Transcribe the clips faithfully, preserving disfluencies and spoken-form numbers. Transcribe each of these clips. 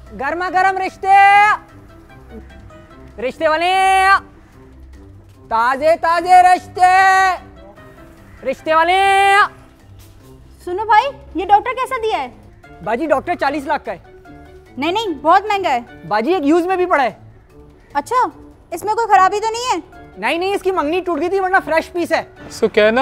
गर्मा गर्म रिश्ते, रिश्ते वाले, ताजे ताजे रिश्ते, रिश्ते वाले। सुनो भाई, ये डॉक्टर कैसा दिया है? बाजी डॉक्टर चालीस लाख का है। नहीं नहीं, बहुत महंगा है। बाजी एक यूज में भी पड़ा है। अच्छा, इसमें कोई खराबी तो नहीं है? नहीं नहीं, इसकी मंगनी टूट गई थी वरना फ्रेश पीस है। सो कहना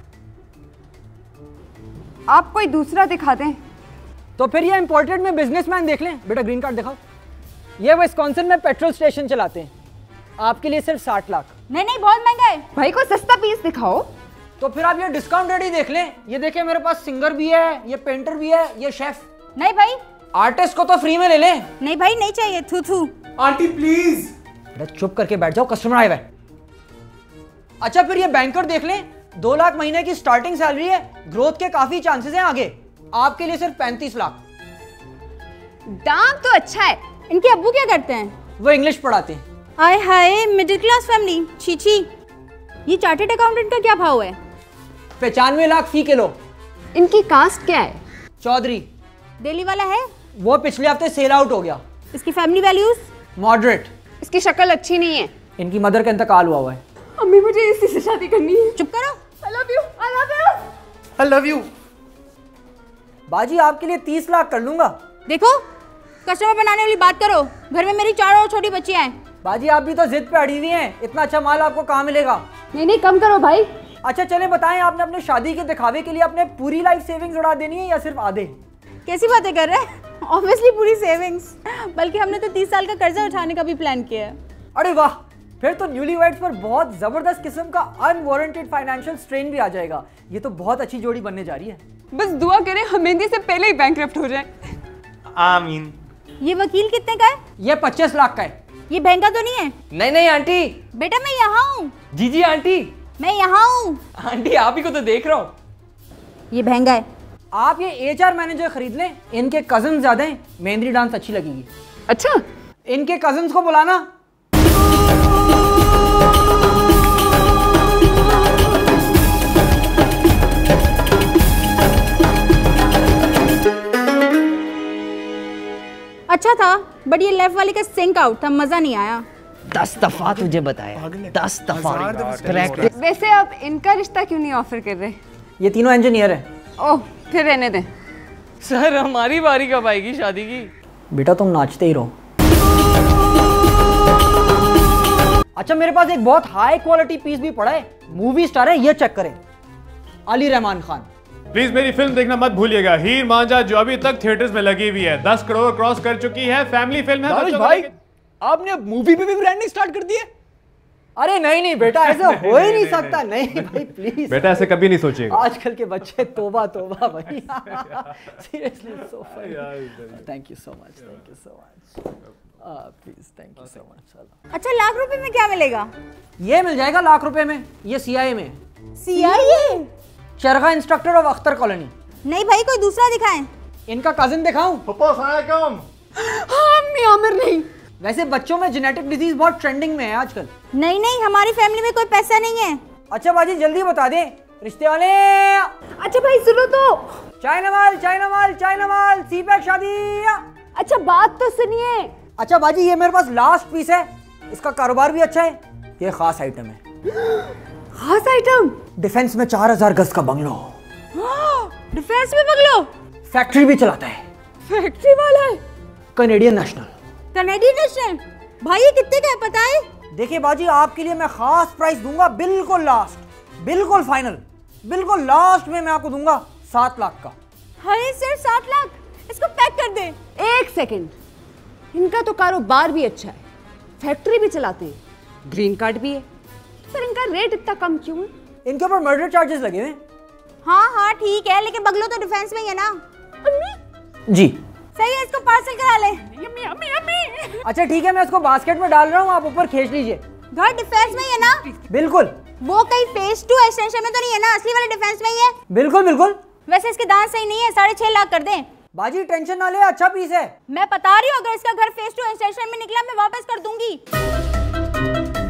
आप कोई दूसरा दिखा दें। तो फिर ये इंपोर्टेड में बिजनेसमैन देख लें। बेटा ग्रीन कार्ड दिखाओ। ये विस्कॉन्सिन में पेट्रोल स्टेशन चलाते हैं। आपके लिए सिर्फ साठ लाख। नहीं नहीं, बहुत महंगा है। भाई कोई सस्ता पीस दिखाओ। तो फिर आप ये डिस्काउंट रेट ही देख लें। ये देखिए मेरे पास सिंगर भी है, ये पेंटर भी है, ये शेफ। नहीं भाई, आर्टिस्ट को तो फ्री में ले लें। नहीं भाई नहीं चाहिए, थू थू। Aunty please. बेटा चुप करके बैठ जाओ, कस्टमर आए हुए। अच्छा फिर ये बैंकर देख लें। दो लाख महीने की स्टार्टिंग सैलरी है, ग्रोथ के काफी चांसेस हैं आगे। आपके लिए सिर्फ पैंतीस लाख। दाम तो अच्छा है। इनके अब्बू क्या करते हैं? वो इंग्लिश पढ़ाते हैं। आय हाय, मिडिल क्लास फैमिली, छी छी। ये चार्टेड अकाउंटेंट का क्या भाव है? पचानवे लाख फी किलो। इनकी कास्ट क्या है? चौधरी। दिल्ली वाला है? वो पिछले हफ्ते सेल आउट हो गया। इसकी फैमिली वैल्यूज? मॉडरेट। इसकी शक्ल अच्छी नहीं है। इनकी मदर का इंतकाल हुआ हुआ है। अम्मी मुझे इसी से शादी करनी है। चुप करो। I love you, I love you, I love you. बाजी आपके लिए तीस लाख कर लूंगा। देखो, कस्टमर बनाने वाली बात करो। घर में मेरी चार और छोटी बच्चियां हैं। बाजी आप भी तो जिद पे अड़ी हुई हैं। इतना अच्छा माल आपको कहाँ मिलेगा? नहीं नहीं, कम करो भाई। अच्छा चले बताएं, आपने अपने शादी के दिखावे के लिए अपने पूरी लाइफ सेविंग्स उड़ा देनी है या सिर्फ आधे? कैसी बातें कर रहे हैं? ऑब्वियसली पूरी सेविंग्स। बल्कि हमने तो तीस साल का कर्जा उठाने का भी प्लान किया है। अरे वाह, फिर तो न्यूलीवैड्स पर बहुत जबरदस्त किस्म का अनवारंटेड फाइनेंशियल स्ट्रेन भी आ जाएगा। ये तो बहुत अच्छी जोड़ी बनने जा रही है। बस दुआ करें हम मेहंदी से पहले ही बैंकरप्ट हो जाए। आमीन। ये वकील कितने का है? ये पच्चीस लाख का है। ये महंगा तो नहीं है? नहीं नहीं आंटी। बेटा मैं यहाँ हूँ। जी जी आंटी। मैं यहाँ हूँ। आंटी आप ही को तो देख रहा हूँ। ये महंगा है। आप ये एचआर मैनेजर खरीद लें। इनके कजन ज्यादा हैं, मेहंदी डांस अच्छी लगेगी। अच्छा, इनके कजन्स को बुलाना। अच्छा था, बट ये लेफ्ट वाली का सिंक आउट था, मजा नहीं आया। दस दफा तुझे बताया, दस दफा प्रैक्टिस। वैसे आप इनका रिश्ता क्यों नहीं ऑफर कर रहे? ये तीनों इंजीनियर हैं। ओह, फिर रहने दें। सर हमारी बारी कब आएगी शादी की? बेटा तुम नाचते ही रहो। अच्छा मेरे पास एक बहुत हाई क्वालिटी पीस भी पड़ा है, मूवी स्टार है, ये चेक करें, अली रहमान खान। प्लीज मेरी फिल्म देखना मत भूलिएगा, हीर मांझा, जो अभी तक थिएटर्स में लगी हुई है, दस करोड़ क्रॉस कर चुकी है, फैमिली फिल्म है। दानिश भाई, आपने मूवी पे भी ब्रांडिंग स्टार्ट कर दी है? अरे नहीं नहीं बेटा, ऐसा हो ही नहीं सकता। नहीं भाई प्लीज बेटा, ऐसे कभी नहीं सोचिएगा। आजकल के बच्चे तोबा तोबा भाई। Seriously so funny. Thank you so much, thank you so much, please thank you so much. अच्छा लाख रुपए में क्या मिलेगा? ये मिल जाएगा लाख रुपए में। ये सीआईए में। सीआईए? चरखा इंस्ट्रक्टर ऑफ अख्तर कॉलोनी। नहीं भाई, कोई दूसरा दिखाएं। इनका कजिन दिखाऊं? हाँ, मैं आमिर नहीं। वैसे बच्चों में जेनेटिक डिजीज बहुत ट्रेंडिंग में है आजकल। नहीं नहीं, हमारी फैमिली में कोई पैसा नहीं है। अच्छा बाजी जल्दी बता दे, रिश्ते वाले। अच्छा भाई सुनो तो। चाय नवाल, चाय नवाल, चाय नवाल, सी पैक शादी। अच्छा बात तो सुनिए। अच्छा बाजी ये मेरे पास लास्ट पीस है, इसका कारोबार भी अच्छा है। ये खास आइटम है। खास आइटम? डिफेंस में चार हजार गज का बंगलो। डिफेंस में बंगलो? फैक्ट्री भी चलाता है। फैक्ट्री वाला है? Canadian national. Canadian national? भाई ये कितने का है पता है? देखिए बाजी आपके लिए मैं खास प्राइस दूंगा, बिल्कुल लास्ट, बिल्कुल फाइनल, बिल्कुल लास्ट में मैं आपको दूंगा सात लाख का। अरे सिर्फ सात लाख? इसको पैक कर दे। एक सेकंड, इनका तो कारोबार भी अच्छा है, फैक्ट्री भी चलाते हैं, ग्रीन कार्ड भी है, पर इनका रेट इतना कम क्यों है? इनके ऊपर मर्डर चार्जेस लगे हुए। हाँ हाँ ठीक है, लेकिन बंगलो तो डिफेंस में ही है ना। अम्मी जी सही है, इसको पार्सल करा ले। अम्मी अम्मी अम्मी। अच्छा ठीक है, मैं इसको बास्केट में डाल रहा हूँ, आप ऊपर खींच लीजिए। घर डिफेंस में ही है ना? बिल्कुल। वो कहीं फेज टू एक्सटेंशन में तो नहीं है ना? असली वाले डिफेंस में ही है। बिल्कुल बिल्कुल। वैसे इसके दांत सही नहीं है, साढ़े छह लाख कर दें। बाजी टेंशन ना ले, अच्छा पीस है। मैं बता रही हूँ, अगर इसका घर फेज टू एक्सटेंशन में निकला मैं वापस कर दूंगी।